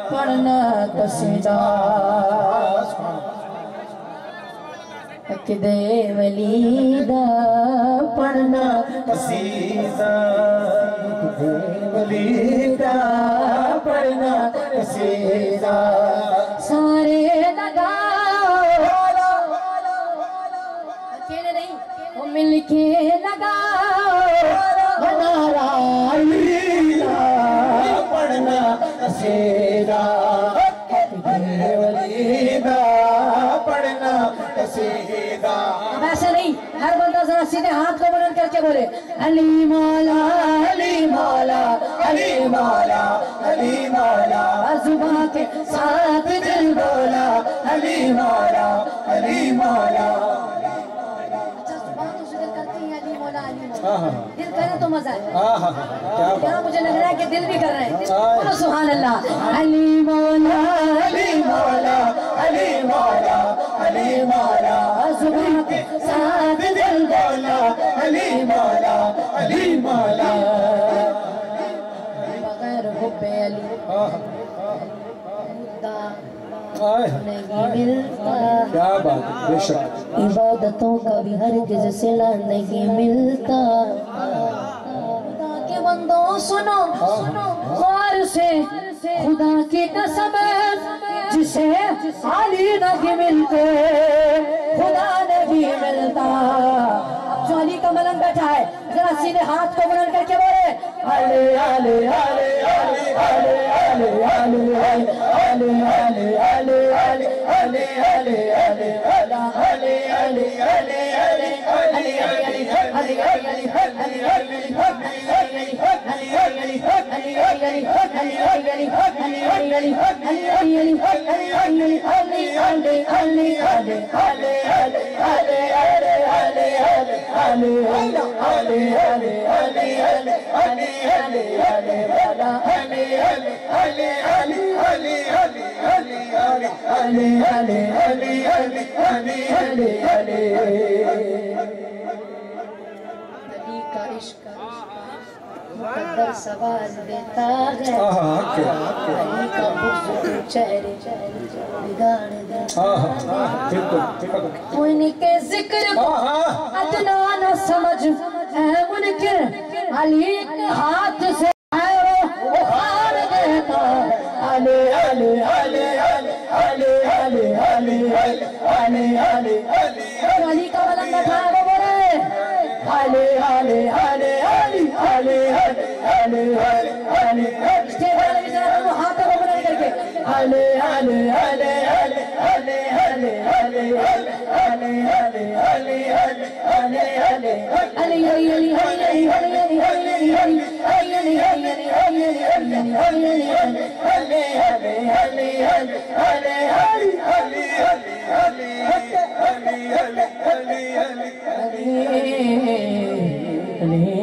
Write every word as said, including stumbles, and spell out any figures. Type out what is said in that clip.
पढ़ना कसीदा अकदे वलीदा पढ़ना कसीदा वलीदा पढ़ना कसीदा सारे लगाओ अकेले नहीं वो मिलके लगाओ नारा वलीदा पढ़ना कसीदा वलीदा पढ़ना कसीदा। अब ऐसे नहीं, हर बंदा जरा सीधे हाथ को बुलंद करके बोले अली मौला अली मौला अली मौला अली मौला जुबान के साथ दिल बोला अली मौला अली मौला। अच्छा जुबान तो जिक्र करती है अली मौला अली मौला, दिल करे तो मजा है। क्या यहाँ मुझे लग रहा है कि दिल भी कर रहे हैं। बोलो सुभान अल्लाह। अली मौला अली मौला अली मौला अली मौला जुबान के साथ दिल बोला अली मौला अली मौला। बगैर हुब्बे अली मुद्दा नहीं मिलता। क्या बात है, बेशक इबादतों का भी हरगिज़ सिला नहीं मिलता। खुदा के बंदों सुनो गौर से, खुदा की कसम जिसे अली नहीं मिलते खुदा नहीं मिलता। अब जो अली का मलंग बैठा है जरा सीधे हाथ को बुलंद करके बोले अली अली अली अली अली अली अली अली अली अली अली अली अली अली अली अली मुकद्दर सवाल देता है अली का बुज़्ज़ चेहरे बिगाड़ देता है। तो इनके जिक्र को अदना न समझ है मुनकिर अली के हाथ से उखाड़ देता। अली अली अली अली अली अली अली अली अली अली अली का मलंग बैठा है वो बोले अली अली अली अली अली अली अली अली स्टेज वाले भी जरा वो हाथ को बुलंद करके अली अली अली अली अली अली अली अली अली अली अली अली अली अली अली